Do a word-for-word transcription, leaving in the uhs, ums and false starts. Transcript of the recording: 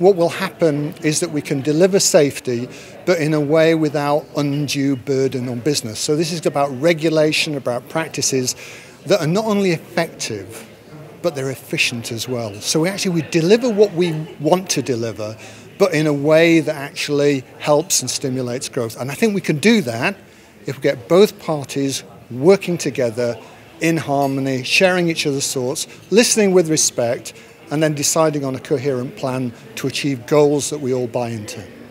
what will happen is that we can deliver safety, but in a way without undue burden on business. So this is about regulation, about practices that are not only effective, but they're efficient as well. So we actually we deliver what we want to deliver, but in a way that actually helps and stimulates growth. And I think we can do that if we get both parties working together in harmony, sharing each other's thoughts, listening with respect, and then deciding on a coherent plan to achieve goals that we all buy into.